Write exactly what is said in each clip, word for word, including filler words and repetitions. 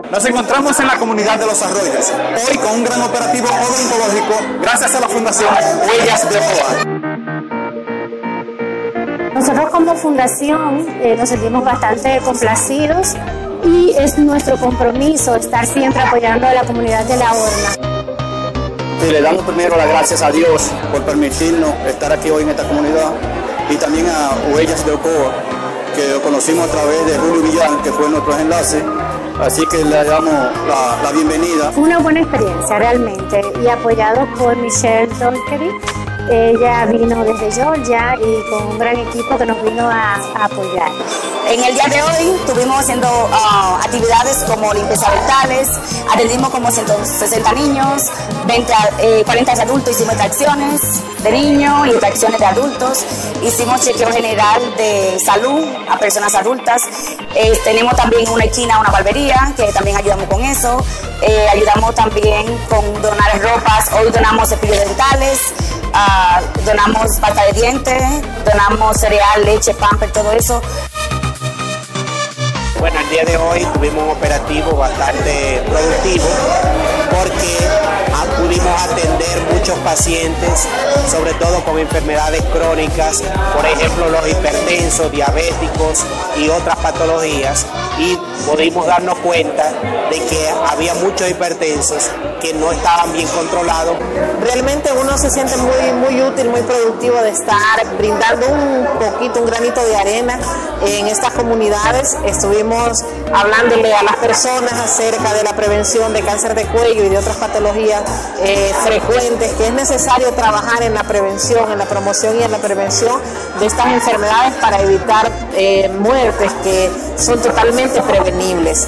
Nos encontramos en la comunidad de Los Arroyos, hoy con un gran operativo odontológico gracias a la Fundación Huellas de Ocoa. Nosotros como fundación eh, nos sentimos bastante complacidos y es nuestro compromiso estar siempre apoyando a la comunidad de La Horma. Y le damos primero las gracias a Dios por permitirnos estar aquí hoy en esta comunidad y también a Huellas de Ocoa, que lo conocimos a través de Julio Villán, que fue nuestro enlace. Así que le damos la, la bienvenida. Fue una buena experiencia realmente y apoyado por Michelle Dolkery. Ella vino desde Georgia y con un gran equipo que nos vino a, a apoyar. En el día de hoy estuvimos haciendo uh, actividades como limpieza dentales, atendimos como ciento sesenta niños, veinte, eh, cuarenta adultos, hicimos extracciones de niños y extracciones de adultos, hicimos chequeo general de salud a personas adultas, eh, tenemos también una esquina, una barbería, que también ayudamos con eso, eh, ayudamos también con donar ropas, hoy donamos cepillos dentales, uh, donamos pasta de dientes, donamos cereal, leche, pamper, todo eso. Bueno, el día de hoy tuvimos un operativo bastante productivo porque pudimos atender muchos pacientes, sobre todo con enfermedades crónicas, por ejemplo los hipertensos, diabéticos y otras patologías, y pudimos darnos cuenta de que había muchos hipertensos que no estaban bien controlados. Realmente uno se siente muy, muy útil, muy productivo de estar brindando un poquito, un granito de arena en estas comunidades. Estuvimos hablándole a las personas acerca de la prevención de cáncer de cuello y de otras patologías eh, frecuentes, que es necesario trabajar en la prevención, en la promoción y en la prevención de estas enfermedades para evitar eh, muertes que son totalmente prevenibles.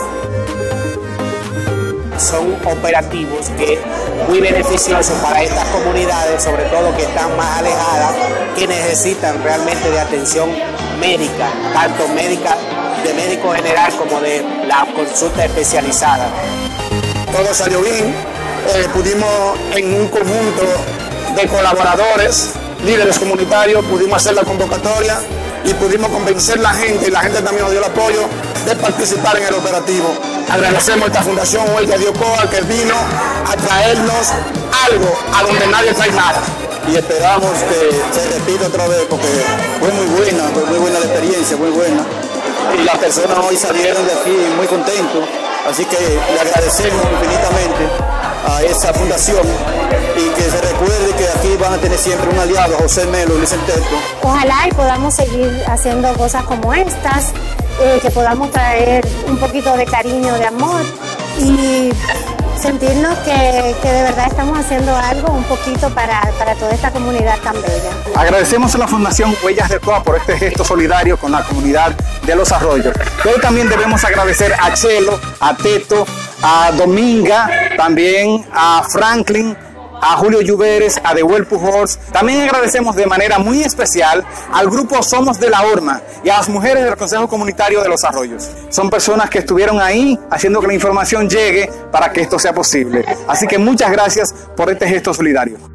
Son operativos que muy beneficiosos para estas comunidades, sobre todo que están más alejadas, que necesitan realmente de atención médica, tanto médica de médico general como de la consulta especializada. Todo salió bien, eh, pudimos en un conjunto de colaboradores, líderes comunitarios, pudimos hacer la convocatoria y pudimos convencer a la gente, y la gente también nos dio el apoyo de participar en el operativo. Agradecemos a esta Fundación Huellas de Ocoa que vino a traernos algo a donde nadie trae nada. Y esperamos que se repita otra vez porque fue muy buena, fue muy buena la experiencia, muy buena. Y las personas hoy salieron de aquí muy contentos, así que le agradecemos infinitamente a esa fundación y que se recuerde que aquí van a tener siempre un aliado, José Melo y Luis Enteto. Ojalá y podamos seguir haciendo cosas como estas, eh, que podamos traer un poquito de cariño, de amor y sentirnos que, que de verdad estamos haciendo algo un poquito para, para toda esta comunidad tan bella. Agradecemos a la Fundación Huellas de Ocoa por este gesto solidario con la comunidad de Los Arroyos. Hoy también debemos agradecer a Chelo, a Teto, a Dominga, también a Franklin, a Julio Lluveres, a Deuel Pujols. También agradecemos de manera muy especial al grupo Somos de La Horma y a las mujeres del Consejo Comunitario de Los Arroyos. Son personas que estuvieron ahí haciendo que la información llegue para que esto sea posible. Así que muchas gracias por este gesto solidario.